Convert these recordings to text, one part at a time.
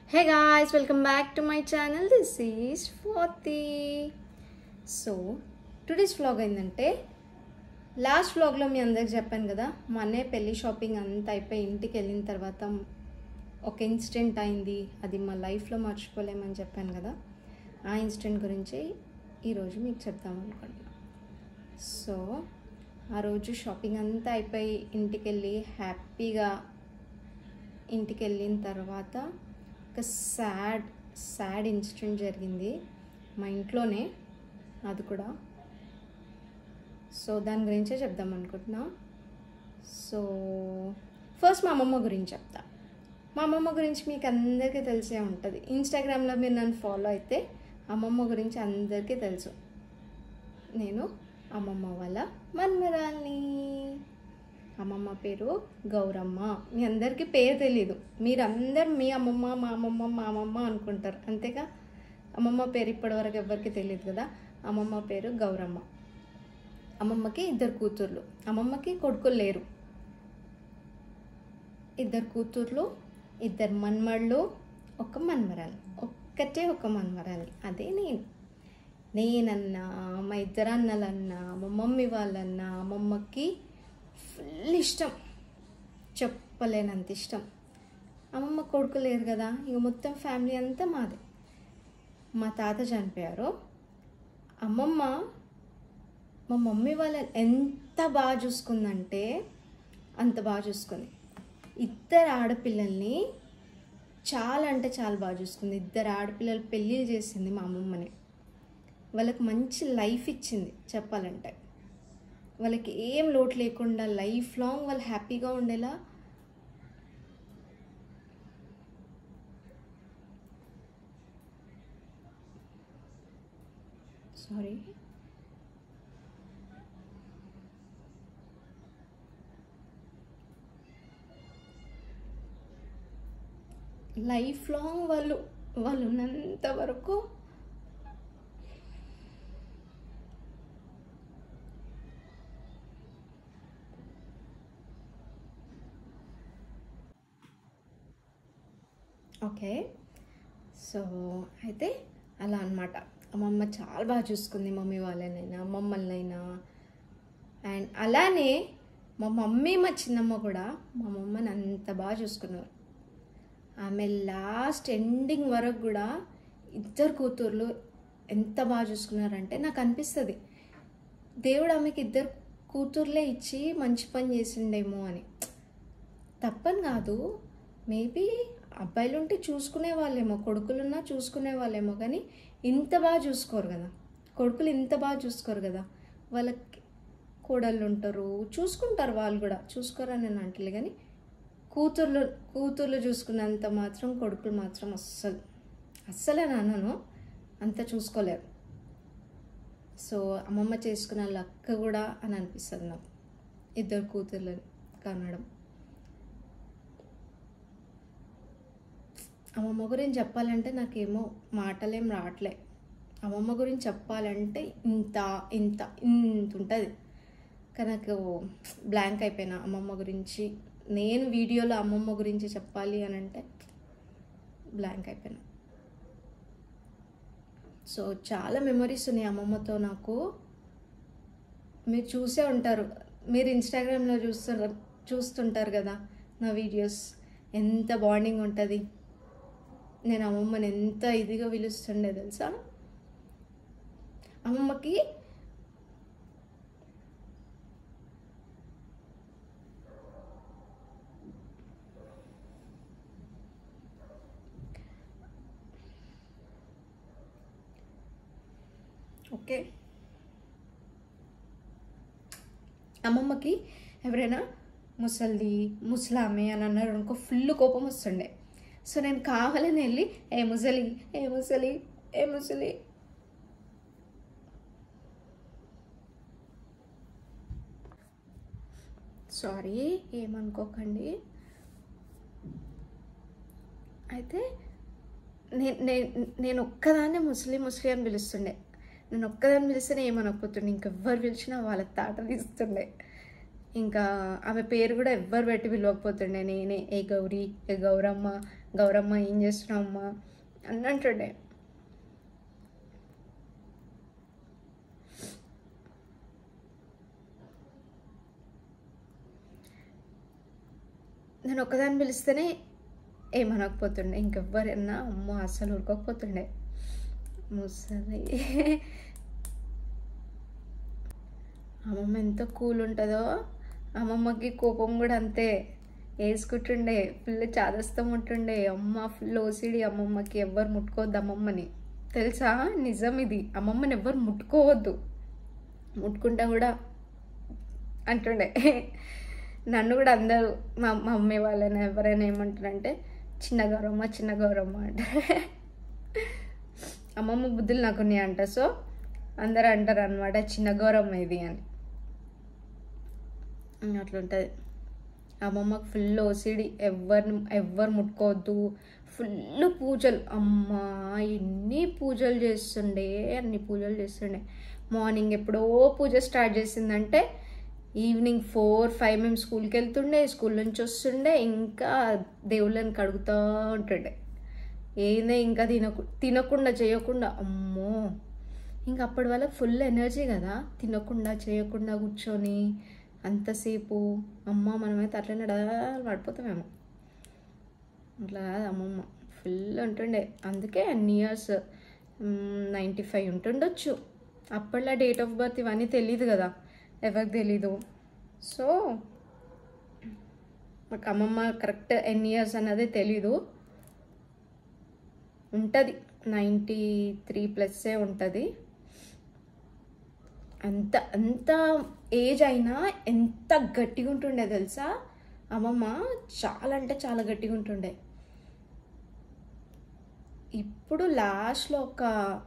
Hey guys, welcome back to my channel. This is Swati. So today's vlog ఏంటంటే last వ్లాగ్లో మీ అందరికి చెప్పాను కదా, మా అన్నయ్య పెళ్లి షాపింగ్ అంతా అయిపోయి ఇంటికి వెళ్ళిన తర్వాత ఒక ఇన్సిడెంట్ అయింది, అది మా లైఫ్లో మర్చిపోలేమని చెప్పాను కదా. ఆ ఇన్సిడెంట్ గురించి ఈరోజు మీకు చెప్తాం అనుకుంటున్నాను. సో ఆ రోజు షాపింగ్ అంతా అయిపోయి ఇంటికి వెళ్ళి హ్యాపీగా ఇంటికి వెళ్ళిన తర్వాత ఒక సాడ్ ఇన్సిడెంట్ జరిగింది మా ఇంట్లోనే, అది కూడా. సో దాని గురించే చెప్దాం అనుకుంటున్నా. సో ఫస్ట్ మా అమ్మమ్మ గురించి చెప్తా. మా అమ్మమ్మ గురించి మీకు అందరికీ తెలిసే ఉంటుంది. ఇన్స్టాగ్రామ్లో మీరు నన్ను ఫాలో అయితే అమ్మమ్మ గురించి అందరికీ తెలుసు. నేను అమ్మమ్మ వాళ్ళ మన్మరాల్ని. అమ్మమ్మ పేరు గౌరమ్మ. మీ అందరికీ పేరు తెలీదు, మీరందరూ మీ అమ్మమ్మ మా అమ్మమ్మ అనుకుంటారు అంతేగా. అమ్మమ్మ పేరు ఇప్పటివరకు ఎవరికి తెలియదు కదా. అమ్మమ్మ పేరు గౌరమ్మ. అమ్మమ్మకి 2 కూతుర్లు. అమ్మమ్మకి కొడుకులు లేరు, 2 కూతుర్లు, 2 మన్మళ్ళు, ఒక మన్మరాలు, ఒక మన్మరాలు. అదే నేనన్నా మా 2 అన్నలన్నా మా మమ్మీ వాళ్ళన్నా అమ్మమ్మకి ఫుల్ ఇష్టం, చెప్పలేనంత ఇష్టం. అమ్మమ్మ కొడుకు లేరు కదా, ఇక మొత్తం ఫ్యామిలీ అంతా మాదే. మా తాత చనిపోయారు. అమ్మమ్మ మా మమ్మీ వాళ్ళని ఎంత బాగా చూసుకుందంటే అంత బాగా చూసుకుంది. 2 ఆడపిల్లల్ని చాలా అంటే చాలా బాగా చూసుకుంది. 2 ఆడపిల్లలు పెళ్ళిళ్ళు చేసింది మా అమ్మమ్మని. వాళ్ళకి మంచి లైఫ్ ఇచ్చింది చెప్పాలంటే. వాళ్ళకి ఏం లోటు లేకుండా లైఫ్ లాంగ్ వాళ్ళు హ్యాపీగా ఉండేలా లైఫ్ లాంగ్ వాళ్ళు ఉన్నంత వరకు ఓకే. సో అయితే అలా అన్నమాట. అమ్మమ్మ చాలా బాగా చూసుకుంది మమ్మీ వాళ్ళనైనా మమ్మల్నైనా. అండ్ అలానే మా మమ్మీ మా చిన్నమ్మ కూడా మా మమ్మని అంత బాగా చూసుకున్నారు. ఆమె లాస్ట్ ఎండింగ్ వరకు కూడా 2 కూతుర్లు ఎంత బాగా చూసుకున్నారంటే నాకు అనిపిస్తుంది దేవుడు ఆమెకి 2 కూతుర్లే ఇచ్చి మంచి పని చేసిండేమో అని. తప్పని కాదు, మేబీ అబ్బాయిలు ఉంటే చూసుకునే వాళ్ళేమో, కొడుకులున్నా చూసుకునే వాళ్ళేమో, కానీ ఇంత బాగా చూసుకోరు కదా. కొడుకులు ఇంత బాగా చూసుకోరు కదా. వాళ్ళకి కోడళ్ళు ఉంటారు, చూసుకుంటారు, వాళ్ళు కూడా చూసుకోరని నేను అంటలే, కానీ కూతుర్లు చూసుకున్నంత మాత్రం కొడుకులు మాత్రం అస్సలే అన్నాను అంత చూసుకోలేరు. సో అమ్మమ్మ చేసుకున్న లక్క కూడా అని అనిపిస్తుంది నాకు, 2 కూతుర్లను కనడం. అమ్మమ్మ గురించి చెప్పాలంటే నాకేమో మాటలేం రావట్లే. అమ్మమ్మ గురించి చెప్పాలంటే ఇంత ఉంటుంది, కానీ నాకు బ్లాంక్ అయిపోయినా అమ్మమ్మ గురించి. నేను వీడియోలో అమ్మమ్మ గురించి చెప్పాలి అని అంటే బ్లాంక్ అయిపోయినా. సో చాలా మెమరీస్ ఉన్నాయి అమ్మమ్మతో నాకు. మీరు చూసే ఉంటారు, మీరు ఇన్స్టాగ్రామ్లో చూస్తుంటారు కదా నా వీడియోస్, ఎంత బాండింగ్ ఉంటుంది. నేను అమ్మమ్మని ఎంత ఇదిగా పిలుస్తుండే తెలుసా. అమ్మమ్మకి ఓకే, అమ్మమ్మకి ఎవరైనా ముసలామె అని అన్నారు అనుకో, ఫుల్ కోపం వస్తుండే. సో నేను కావాలని వెళ్ళి ఏ ముసలి సారీ ఏమనుకోకండి. అయితే నేను ఒక్కదాన్నే ముసలి అని పిలుస్తుండే. నేను ఒక్కదాన్ని పిలిస్తేనే ఏమనకపోతుండే, ఇంకెవ్వరు పిలిచినా వాళ్ళ తాట తీస్తుండే. ఇంకా ఆమె పేరు కూడా ఎవ్వరు పెట్టి పిలవకపోతుండే, నేనే ఏ గౌరీ, ఏ గౌరమ్మ, గౌరమ్మ ఏం చేస్తున్నావు అమ్మ అని అంటుండే. నేను ఒక్కదాన్ని పిలిస్తేనే ఏమనకపోతుండే, ఇంకెవ్వరన్నా అమ్మో అస్సలు ఉరకపోతుండే. ముసలి అమ్మమ్మ ఎంత కూల్ ఉంటుందో, అమ్మమ్మకి కోపం కూడా అంతే వేసుకుంటుండే, ఫుల్ చాదస్తం ఉంటుండే. అమ్మ ఫుల్ ఓసిడి అమ్మమ్మకి, ఎవ్వరు ముట్టుకోవద్దు అమ్మమ్మని, తెలుసా? నిజం ఇది, అమ్మమ్మని ఎవ్వరు ముట్టుకోవద్దు, ముట్టుకుంటా కూడా అంటుండే. నన్ను కూడా అందరూ మా మమ్మీ వాళ్ళని ఎవరైనా ఏమంటారంటే చిన్న గౌరమ్మ అంట. అమ్మమ్మ బుద్ధులు నాకు ఉన్నాయి అంట. సో అందరూ అంటారు అనమాట చిన్న గౌరమ్మ ఇది అని. అట్లుంటుంది. అమ్మమ్మకి ఫుల్ ఓసిడి, ఎవ్వరు ముట్టుకోవద్దు, ఫుల్ పూజలు. అమ్మ ఎన్ని పూజలు చేస్తుండే, అన్ని పూజలు చేస్తుండే. మార్నింగ్ ఎప్పుడో పూజ స్టార్ట్ చేసిందంటే ఈవినింగ్ 4-5 మేము స్కూల్కి వెళ్తుండే, స్కూల్ నుంచి వస్తుండే ఇంకా దేవుళ్ళని కడుగుతూ ఉంటుండే. ఏదే ఇంకా తినకుండా చేయకుండా, అమ్మో ఇంకా అప్పటి వల్ల ఫుల్ ఎనర్జీ కదా, తినకుండా చేయకుండా కూర్చొని అంతసేపు. అమ్మ మనమైతే అట్లనే పడిపోతామేమో. అట్లా కాదు, అమ్మమ్మ ఫుల్ ఉంటుండే. అందుకే అన్ని ఇయర్స్ 95 ఉంటుండొచ్చు. అప్పట్లో డేట్ ఆఫ్ బర్త్ ఇవన్నీ తెలీదు కదా, ఎవరికి తెలీదు. సో మాకు అమ్మమ్మ కరెక్ట్ ఎన్ని ఇయర్స్ అన్నదే తెలీదు. ఉంటుంది 93+ ఉంటుంది. అంత ఏజ్ అయినా ఎంత గట్టిగా ఉంటుండే తెలుసా అమ్మమ్మ, చాలా అంటే చాలా గట్టిగా ఉంటుండే. ఇప్పుడు లాస్ట్లో ఒక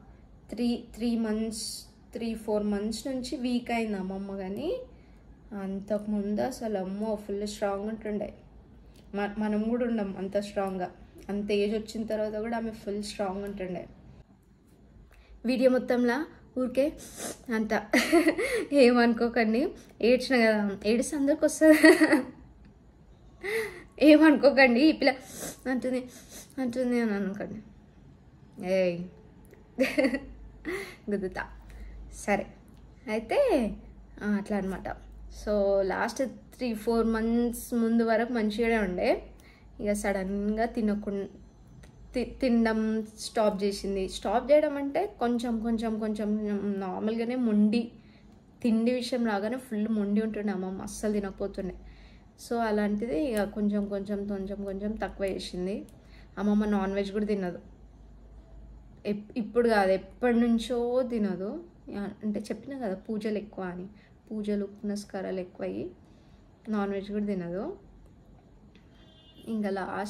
3-4 మంత్స్ నుంచి వీక్ అయింది అమ్మమ్మ. కానీ అంతకుముందు అసలు అమ్మో ఫుల్ స్ట్రాంగ్ ఉంటుండే. మనం కూడా ఉండం అంత స్ట్రాంగ్గా. అంత ఏజ్ వచ్చిన తర్వాత కూడా ఆమె ఫుల్ స్ట్రాంగ్ ఉంటుండే. వీడియో మొత్తంలో ఊరికే అంట ఏమనుకోకండి, ఏడ్చిన కదా, ఏడిస్తే అందరికి వస్తుంది, ఏమనుకోకండి ఈ పిల్ల అంటుంది అని అనుకోండి. ఏయ్ గుద్దుతా. సరే అయితే అట్లా అనమాట. సో లాస్ట్ 3-4 మంత్స్ ముందు వరకు మంచిగానే ఉండే. ఇక సడన్గా తినడం స్టాప్ చేసింది. స్టాప్ చేయడం అంటే కొంచెం నార్మల్గానే తిండి విషయం రాగానే ఫుల్ మొండి ఉంటుండే అమ్మమ్మ, అస్సలు తినకపోతుండే. సో అలాంటిది ఇక కొంచెం తక్కువ చేసింది. అమ్మమ్మ నాన్ వెజ్ కూడా తినదు. ఇప్పుడు కాదు, ఎప్పటి నుంచో తినదు. అంటే చెప్పినా కదా పూజలు ఎక్కువ అని, పూజలు పునస్కారాలు ఎక్కువ అయ్యి నాన్ వెజ్ కూడా తినదు. ఇంకా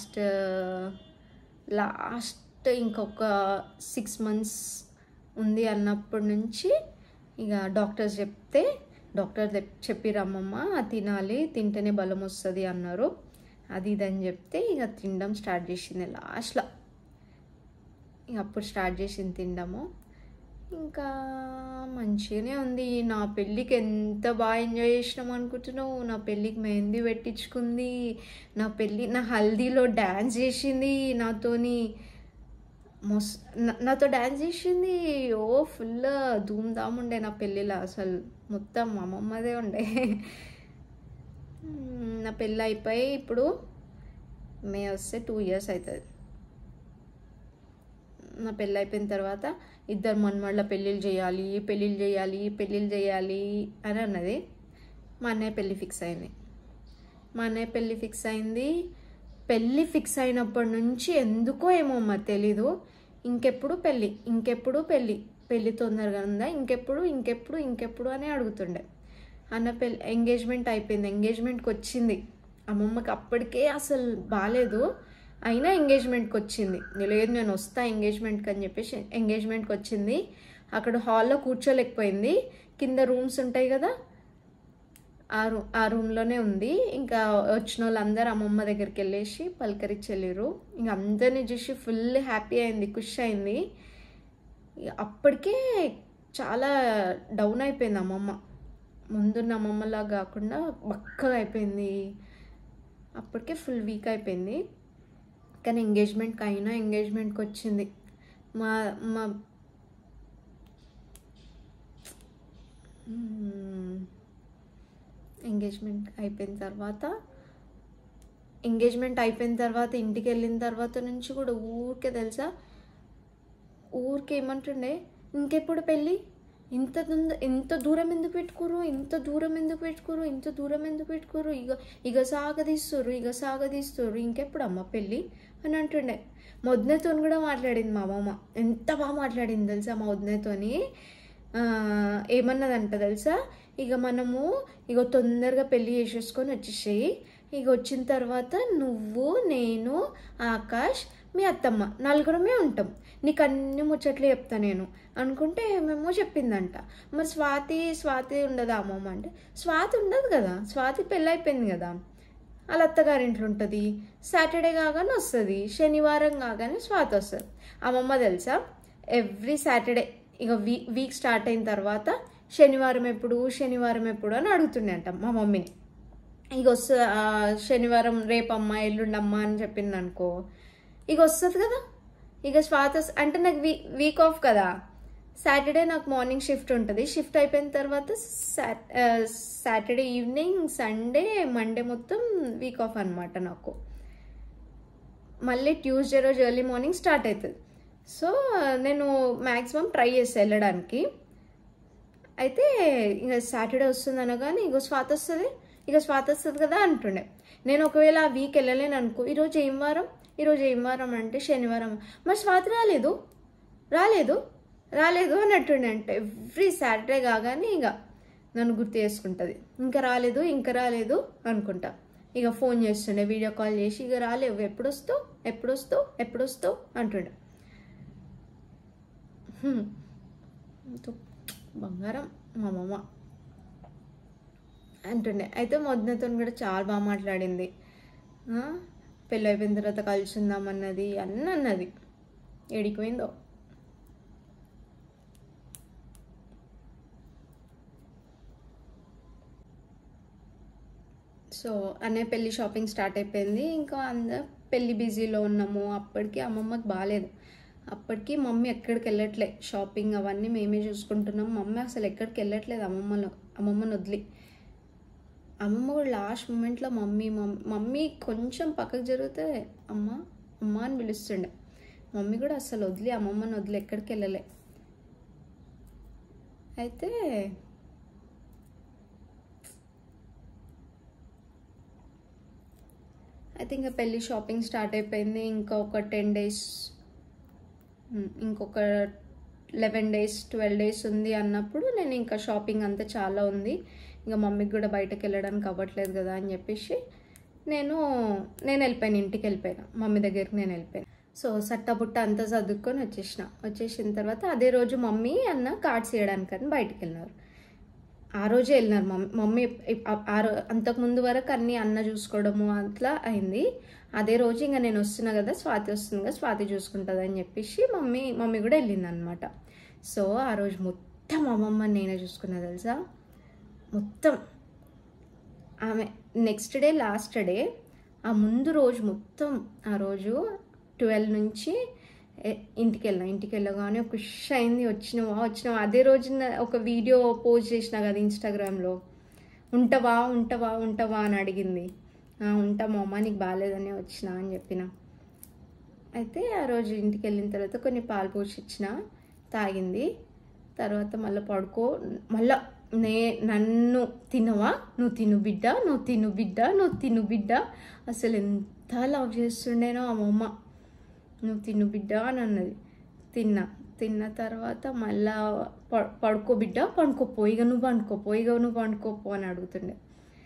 లాస్ట్ ఇంకొక 6 మంత్స్ ఉంది అన్నప్పటి నుంచి ఇక డాక్టర్ చెప్పిర్రు అమ్మమ్మ తినాలి, తింటేనే బలం వస్తుంది అన్నారు. అది ఇదని చెప్తే ఇక తినడం స్టార్ట్ చేసింది లాస్ట్లో. ఇక అప్పుడు స్టార్ట్ చేసింది తినడము. ఇంకా మంచిగానే ఉంది. నా పెళ్ళికి ఎంత బాగా ఎంజాయ్ చేసినాం అనుకుంటున్నావు. నా పెళ్ళికి మెహందీ పెట్టించుకుంది, నా హల్దీలో డ్యాన్స్ చేసింది, నాతో డ్యాన్స్ చేసింది. ఓ ఫుల్ ధూమ్ధామ్ ఉండే నా పెళ్ళిలో. అసలు మొత్తం అమ్మమ్మదే ఉండే. నా పెళ్ళి అయిపోయి ఇప్పుడు మే వస్తే 2 years అవుతుంది. నా పెళ్ళి అయిపోయిన తర్వాత ఇద్దరు మనవాళ్ళ పెళ్ళిళ్ళు చేయాలి అని అన్నది. మా అన్నయ్య పెళ్ళి ఫిక్స్ అయింది. పెళ్ళి ఫిక్స్ అయినప్పటి నుంచి ఎందుకో ఏమో మరి తెలీదు, ఇంకెప్పుడు పెళ్ళి తొందరగా ఉందా, ఇంకెప్పుడు అని అడుగుతుండే. అన్న ఎంగేజ్మెంట్ అయిపోయింది, ఎంగేజ్మెంట్కి వచ్చింది. అమ్మమ్మకి అప్పటికే అసలు బాగాలేదు, అయినా ఎంగేజ్మెంట్కి వచ్చింది. లేదు నేను వస్తా ఎంగేజ్మెంట్కి అని చెప్పేసి ఎంగేజ్మెంట్కి వచ్చింది. అక్కడ హాల్లో కూర్చోలేకపోయింది. కింద రూమ్స్ ఉంటాయి కదా, ఆ రూమ్లోనే ఉంది. ఇంకా వచ్చిన వాళ్ళందరూ అమ్మమ్మ దగ్గరికి వెళ్ళేసి పలకరించి వెళ్ళారు. ఇంకా అందరినీ చూసి ఫుల్ హ్యాపీ అయింది, ఖుషి అయింది. అప్పటికే చాలా డౌన్ అయిపోయింది అమ్మమ్మ. ముందున్న అమ్మమ్మలాగా కాకుండా బక్కగా అయిపోయింది. అప్పటికే ఫుల్ వీక్ అయిపోయింది. కానీ ఎంగేజ్మెంట్కి అయినా ఎంగేజ్మెంట్కి వచ్చింది. మా మా ఎంగేజ్మెంట్ అయిపోయిన తర్వాత ఇంటికి వెళ్ళిన తర్వాత నుంచి కూడా ఊరికే తెలుసా, ఊరికే ఏమంటుండే, ఇంకెప్పుడు పెళ్ళి, ఇంత దూరం ఎందుకు పెట్టుకోరు, ఇక సాగదీస్తారు, ఇంకెప్పుడు అమ్మ పెళ్ళి అని అంటుండే. మా వదినతో కూడా మాట్లాడింది మా అమ్మమ్మ. ఎంత బాగా మాట్లాడింది తెలుసా మా వదినతోని. ఏమన్నదంట తెలుసా, ఇక మనము తొందరగా పెళ్ళి చేసేసుకొని వచ్చేసేయి, ఇక వచ్చిన తర్వాత నువ్వు, నేను, ఆకాష్, మీ అత్తమ్మ నలుగురమే ఉంటాం, నీకు అన్ని ముచ్చట్లు చెప్తా నేను అనుకుంటే ఏమేమో చెప్పిందంట. మరి స్వాతి ఉండదా అమ్మమ్మ అంటే, స్వాతి ఉండదు కదా, స్వాతి పెళ్ళి అయిపోయింది కదా, వాళ్ళ అత్తగారింట్లో ఉంటుంది, సాటర్డే కాగానే వస్తుంది, శనివారం కాగానే స్వాతి వస్తుంది. అమ్మమ్మ తెలుసా ఎవ్రీ సాటర్డే ఇక వీక్ స్టార్ట్ అయిన తర్వాత శనివారం ఎప్పుడు అని అడుగుతుండే అంట మా మమ్మీని. ఇక వస్తుంది శనివారం రేపమ్మా ఎల్లుండమ్మా అని చెప్పింది అనుకో, ఇక వస్తుంది కదా. ఇక స్వాతి అంటే నాకు వీక్ ఆఫ్ కదా, సాటర్డే నాకు మార్నింగ్ షిఫ్ట్ ఉంటుంది, షిఫ్ట్ అయిపోయిన తర్వాత సాటర్డే ఈవినింగ్, సండే, మండే మొత్తం వీక్ ఆఫ్ అనమాట నాకు. మళ్ళీ ట్యూస్డే రోజు ఎర్లీ మార్నింగ్ స్టార్ట్ అవుతుంది. సో నేను మ్యాక్సిమం ట్రై చేస్తాను వెళ్ళడానికి. అయితే ఇక సాటర్డే వస్తుంది అనగానే ఇక స్వాతి వస్తుంది కదా అంటుండే. నేను ఒకవేళ ఆ వీక్ వెళ్ళలేను అనుకో, ఈరోజు ఏం వారం అంటే శనివారం, మరి స్వాతి రాలేదు అని అంటుండే. అంటే ఎవ్రీ సాటర్డే కాగానే ఇక నన్ను గుర్తు చేసుకుంటుంది, ఇంకా రాలేదు అనుకుంటా. ఇక ఫోన్ చేస్తుండే, వీడియో కాల్ చేసి, ఇక రాలేవు, ఎప్పుడొస్తావు అంటుండే. బంగారం మా అమ్మమ్మ అంటుండే. అయితే మా వదినతో కూడా చాలా బాగా మాట్లాడింది. పెళ్ళి అయిపోయిన తర్వాత కలిసి ఉందామన్నది అన్నది, ఏడిపోయిందో. సో అన్నయ్య పెళ్ళి షాపింగ్ స్టార్ట్ అయిపోయింది, ఇంకా అందరూ పెళ్ళి బిజీలో ఉన్నాము. అప్పటికి అమ్మమ్మకి బాగాలేదు, అప్పటికి మమ్మీ ఎక్కడికి వెళ్ళట్లే, షాపింగ్ అవన్నీ మేమే చూసుకుంటున్నాం. మమ్మీ అసలు ఎక్కడికి వెళ్ళట్లేదు అమ్మమ్మని వదిలి. అమ్మమ్మ కూడా లాస్ట్ మూమెంట్లో మమ్మీ కొంచెం పక్కకు జరిగితే అమ్మ అని పిలుస్తుండే. మమ్మీ కూడా అసలు అమ్మమ్మని వదిలి ఎక్కడికి వెళ్ళలే. అయితే ఇంకా పెళ్ళి షాపింగ్ స్టార్ట్ అయిపోయింది. ఇంకొక 11 days 12 days ఉంది అన్నప్పుడు నేను ఇంకా షాపింగ్ అంతా చాలా ఉంది, ఇంకా మమ్మీకి కూడా బయటకు వెళ్ళడానికి అవ్వట్లేదు కదా అని చెప్పేసి నేను వెళ్ళిపోయాను, ఇంటికి వెళ్ళిపోయాను, మమ్మీ దగ్గరికి నేను వెళ్ళిపోయాను. సో సట్టబుట్ట అంతా చదువుకొని వచ్చేసిన తర్వాత అదే రోజు మమ్మీ అన్న కార్డ్స్ వేయడానికని బయటకు వెళ్ళినారు. ఆ రోజే వెళ్ళినారు మమ్మీ. అంతకుముందు వరకు అన్నీ అన్న చూసుకోవడము అట్లా అయింది. అదే రోజు ఇంకా నేను వస్తున్నా కదా, స్వాతి వస్తుంది కదా, స్వాతి చూసుకుంటుంది అని చెప్పేసి మమ్మీ కూడా వెళ్ళింది అనమాట. సో ఆ రోజు మొత్తం అమ్మమ్మ నేనే చూసుకున్నా తెలుసా, మొత్తం. ఆమె నెక్స్ట్ డే లాస్ట్ డే, ఆ ముందు రోజు మొత్తం, ఆ రోజు 12 నుంచి ఇంటికి వెళ్ళగానే ఖుష్ అయింది, వచ్చినావా. అదే రోజు ఒక వీడియో పోస్ట్ చేసిన కదా ఇన్స్టాగ్రామ్లో, ఉంటావా అని అడిగింది. ఉంటా మా అమ్మ, నీకు బాగాలేదని వచ్చిన అని చెప్పిన. అయితే ఆ రోజు ఇంటికి వెళ్ళిన తర్వాత కొన్ని పాలు పోసి ఇచ్చిన, తాగింది. తర్వాత మళ్ళీ మళ్ళా నన్ను తినవా, నువ్వు తిను బిడ్డ. అసలు ఎంత లవ్ చేస్తుండేనో అమ్మమ్మ. నువ్వు తిను బిడ్డ అని అన్నది. తిన్న తర్వాత మళ్ళా పడుకో బిడ్డ, పండుకోపో, ఇక నువ్వు పండుకోపో అని అడుగుతుండే.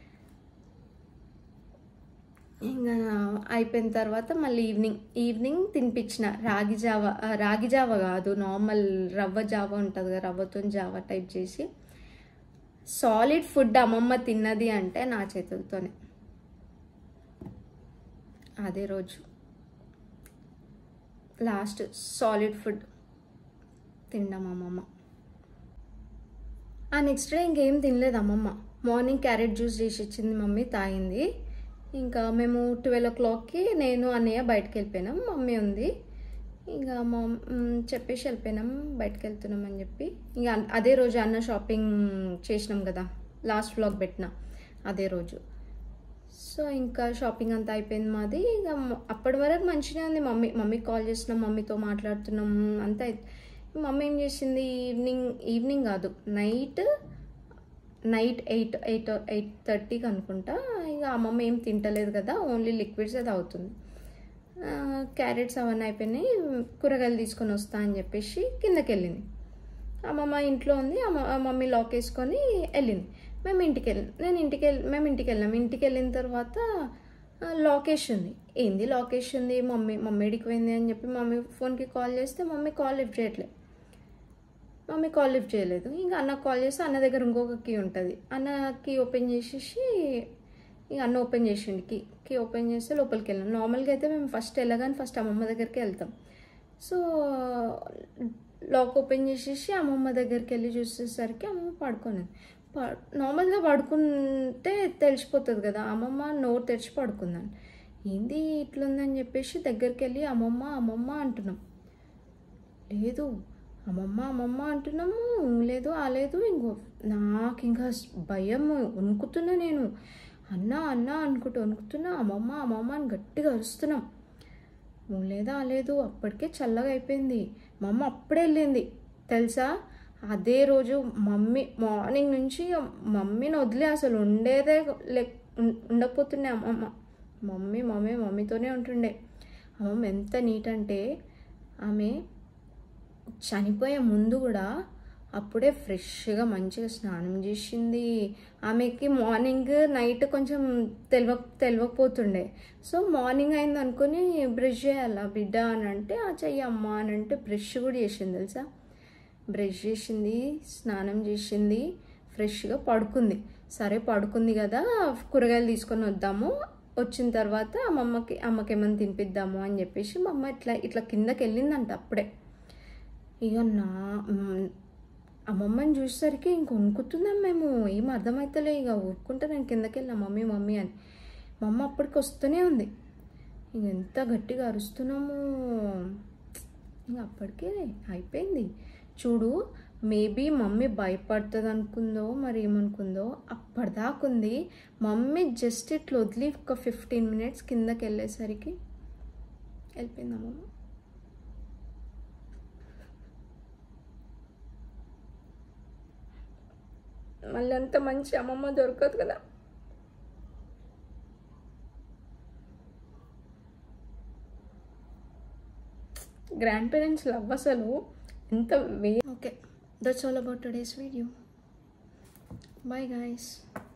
ఇంకా అయిపోయిన తర్వాత మళ్ళీ ఈవినింగ్ తినిపించిన రాగి జావ కాదు, నార్మల్ రవ్వ జావ ఉంటుంది కదా, రవ్వతో జావ టైప్ చేసి. సాలిడ్ ఫుడ్ అమ్మమ్మ తిన్నది అంటే నా చేతులతోనే. అదే రోజు లాస్ట్ సాలిడ్ ఫుడ్ తిందాం అమ్మమ్మ. ఆ నెక్స్ట్ డే ఇంకేం తినలేదు అమ్మమ్మ. మార్నింగ్ క్యారెట్ జ్యూస్ చేసి ఇచ్చింది మమ్మీ, తాగింది. ఇంకా మేము 12 o'clockకి నేను అన్నయ్య బయటకు వెళ్ళిపోయినాం, మమ్మీ ఉంది. ఇంకా చెప్పేసి వెళ్ళిపోయినాం, బయటకు వెళ్తున్నాం అని చెప్పి. ఇంకా అదే రోజు అన్న షాపింగ్ చేసినాం కదా, లాస్ట్ వ్లాగ్ పెట్టిన అదే రోజు. సో ఇంకా షాపింగ్ అంతా అయిపోయింది మాది. ఇక అప్పటి వరకు మంచిగా ఉంది. మమ్మీకి కాల్ చేస్తున్నాం, మమ్మీతో మాట్లాడుతున్నాం అంతా. మమ్మీ ఏం చేసింది, ఈవినింగ్ కాదు, నైట్ 8:30కి అనుకుంటా. ఇక అమ్మమ్మ ఏం తింటలేదు కదా, ఓన్లీ లిక్విడ్సే తాగుతుంది. క్యారెట్స్ అవన్నీ అయిపోయినాయి, కూరగాయలు తీసుకొని వస్తా అని చెప్పేసి కిందకి వెళ్ళింది. అమ్మమ్మ ఇంట్లో ఉంది, మమ్మీ లాక్ వేసుకొని వెళ్ళింది. మేము ఇంటికి వెళ్ళాం. ఇంటికి వెళ్ళిన తర్వాత లాకేష్ ఉంది. ఏంది లాకేష్ ఉంది, మమ్మీ ఎడికి పోయింది అని చెప్పి మమ్మీ ఫోన్కి కాల్ చేస్తే మమ్మీ కాల్ లిఫ్ట్ చేయలేదు. ఇంకా అన్నకు కాల్ చేస్తే అన్న దగ్గర ఇంకొక కీ ఉంటుంది. అన్న కీ ఓపెన్ చేసేసి ఇక అన్న ఓపెన్ చేసిండు. కీ ఓపెన్ చేస్తే లోపలికి వెళ్ళాం. నార్మల్గా అయితే మేము ఫస్ట్ అమ్మమ్మ దగ్గరికి వెళ్తాం. సో లాక్ ఓపెన్ చేసేసి అమ్మమ్మ దగ్గరికి వెళ్ళి చూసేసరికి అమ్మమ్మ పడుకున్నది. నార్మల్గా పడుకుంటే తెలిసిపోతుంది కదా, అమ్మమ్మ నోరు తెరిచి పడుకుందని. ఏంది ఇట్లుందని చెప్పేసి దగ్గరికి వెళ్ళి అమ్మమ్మ అంటున్నాం. లేదు అమ్మమ్మ అంటున్నాము, లేదు లేదు. నాకు ఇంకా భయం, వణుకుతున్నా నేను. అన్న అనుకుంటూ వణుకుతున్నా. అమ్మమ్మ అని గట్టిగా అరుస్తున్నాం. లేదు. అప్పటికే చల్లగా అయిపోయింది. మా అమ్మ అప్పుడే వెళ్ళింది తెలుసా. అదే రోజు మమ్మీ మార్నింగ్ నుంచి మమ్మీని వదిలే అసలు ఉండకపోతుండే మమ్మీతోనే ఉంటుండే. అమ్మమ్మ ఎంత నీట్ అంటే, ఆమె చనిపోయే ముందు కూడా అప్పుడే ఫ్రెష్గా మంచిగా స్నానం చేసింది. ఆమెకి మార్నింగ్ నైట్ కొంచెం తెలియకపోతుండే. సో మార్నింగ్ అయింది అనుకుని బ్రష్ చేయాలా బిడ్డ అని అంటే, చెయ్యమ్మా అని అంటే బ్రష్ కూడా చేసింది తెలుసా. బ్రష్ చేసింది, స్నానం చేసింది, ఫ్రెష్గా పడుకుంది. సరే పడుకుంది కదా, కూరగాయలు తీసుకొని వద్దాము, వచ్చిన తర్వాత అమ్మకి ఏమైనా తినిపిద్దాము అని చెప్పేసి మా అమ్మ ఇట్లా కిందకి వెళ్ళిందంట. అప్పుడే ఇక అమ్మమ్మని చూసేసరికి ఇంక వణుకుతున్నాం మేము. ఏం అర్థమవుతలే. ఇక ఊరుకుంటే నేను కిందకి వెళ్ళినా మమ్మీ అని. మా అమ్మ అప్పటికి వస్తూనే ఉంది. ఇంక ఎంత గట్టిగా అరుస్తున్నాము. ఇంక అప్పటికే అయిపోయింది. చూడు, మేబీ మమ్మీ భయపడుతుంది అనుకుందో మరి ఏమనుకుందో, అప్పటిదాకుంది. మమ్మీ జస్ట్ ఇట్లా వదిలి ఒక 15 minutes కిందకి వెళ్ళేసరికి వెళ్ళిపోయింది అమ్మమ్మ. మళ్ళీ అంత మంచి అమ్మమ్మ దొరకదు కదా. గ్రాండ్ పేరెంట్స్ లవ్ అసలు ఎంత okay, that's all about today's video. Bye guys.